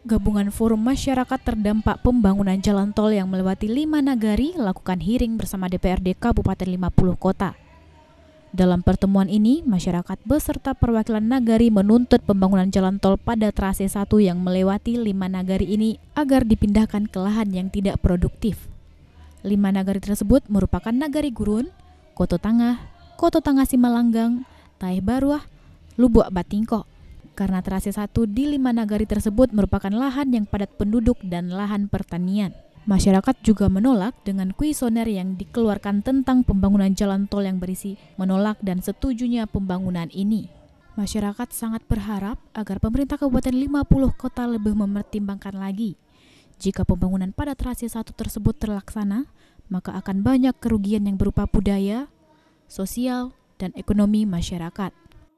Gabungan Forum Masyarakat Terdampak Pembangunan Jalan Tol yang melewati 5 nagari lakukan hearing bersama DPRD Kabupaten 50 Kota. Dalam pertemuan ini, masyarakat beserta perwakilan nagari menuntut pembangunan jalan tol pada trase 1 yang melewati 5 nagari ini agar dipindahkan ke lahan yang tidak produktif. 5 nagari tersebut merupakan Nagari Gurun, Koto Tangah Simalanggang, Taeh Baruah, Lubuk Batingko. Karena trase 1 di 5 nagari tersebut merupakan lahan yang padat penduduk dan lahan pertanian. Masyarakat juga menolak dengan kuesioner yang dikeluarkan tentang pembangunan jalan tol yang berisi menolak dan setujunya pembangunan ini. Masyarakat sangat berharap agar pemerintah Kabupaten 50 Kota lebih mempertimbangkan lagi. Jika pembangunan pada trase 1 tersebut terlaksana, maka akan banyak kerugian yang berupa budaya, sosial, dan ekonomi masyarakat.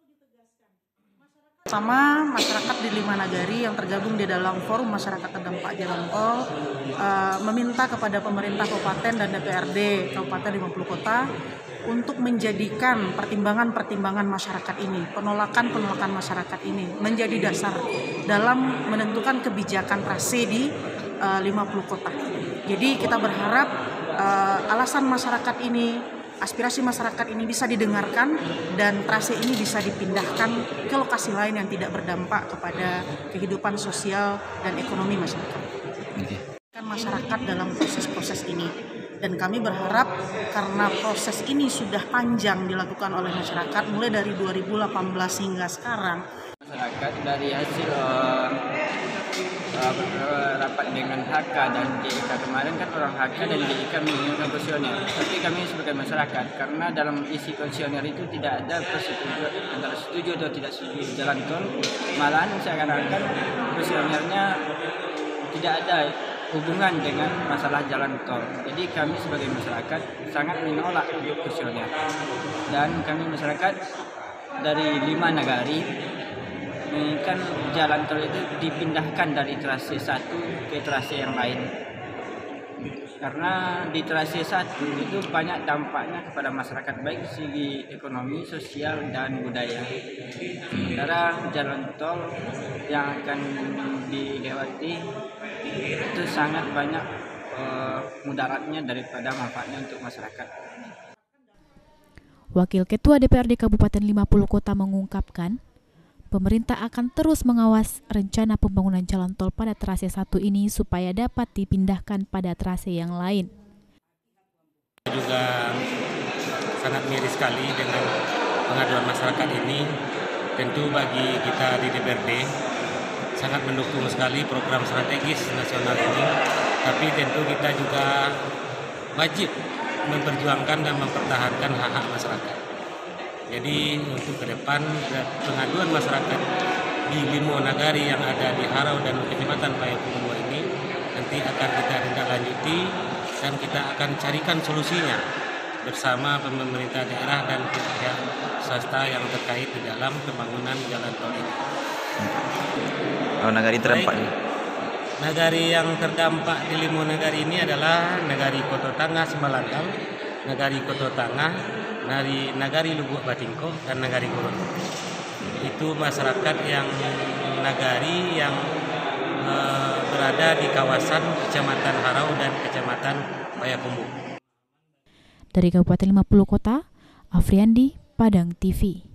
Pertama, masyarakat di 5 nagari yang tergabung di dalam Forum Masyarakat Terdampak Jalan Tol meminta kepada pemerintah kabupaten dan DPRD Kabupaten 50 Kota untuk menjadikan pertimbangan masyarakat ini, penolakan masyarakat ini menjadi dasar dalam menentukan kebijakan trase di 50 kota. Jadi kita berharap alasan masyarakat ini, aspirasi masyarakat ini bisa didengarkan dan trase ini bisa dipindahkan ke lokasi lain yang tidak berdampak kepada kehidupan sosial dan ekonomi masyarakat. Kan masyarakat dalam proses ini, dan kami berharap karena proses ini sudah panjang dilakukan oleh masyarakat mulai dari 2018 hingga sekarang. Masyarakat dari hasil rapat dengan HK dan JIK kemarin kan orang HK dan JIK menginginkan kuesioner. Tapi kami sebagai masyarakat, karena dalam isi kuesioner itu tidak ada persetujuan antara setuju atau tidak setuju jalan tol, malahan seakan-akan kuesionernya tidak ada hubungan dengan masalah jalan tol. Jadi kami sebagai masyarakat sangat menolak untuk kuesioner. Dan kami masyarakat dari 5 nagari menginginkan jalan tol itu dipindahkan dari trase 1 ke trase yang lain. Karena di trase 1 itu banyak dampaknya kepada masyarakat, baik segi ekonomi, sosial, dan budaya. Sementara jalan tol yang akan dilewati itu sangat banyak mudaratnya daripada manfaatnya untuk masyarakat. Wakil Ketua DPRD Kabupaten 50 Kota mengungkapkan, pemerintah akan terus mengawas rencana pembangunan jalan tol pada trase 1 ini supaya dapat dipindahkan pada trase yang lain. Juga sangat miris sekali dengan pengaduan masyarakat ini. Tentu bagi kita di DPRD sangat mendukung sekali program strategis nasional ini. Tapi tentu kita juga wajib memperjuangkan dan mempertahankan hak-hak masyarakat. Jadi untuk ke depan pengaduan masyarakat di 5 nagari yang ada di Harau dan Kecamatan Payakumbuh ini nanti akan kita tindak lanjuti dan kita akan carikan solusinya bersama pemerintah daerah dan pihak swasta yang terkait di dalam pembangunan jalan tol ini. Nagari terdampak ini? Nagari yang terdampak di 5 nagari ini adalah Nagari Koto Tangah Simalanggang, Nagari Koto Tangah, Nagari Lubuk Batingko, dan Nagari Gurun. Itu masyarakat yang nagari yang berada di kawasan Kecamatan Harau dan Kecamatan Payakumbuh. Dari Kabupaten 50 Kota, Afriandi, Padang TV.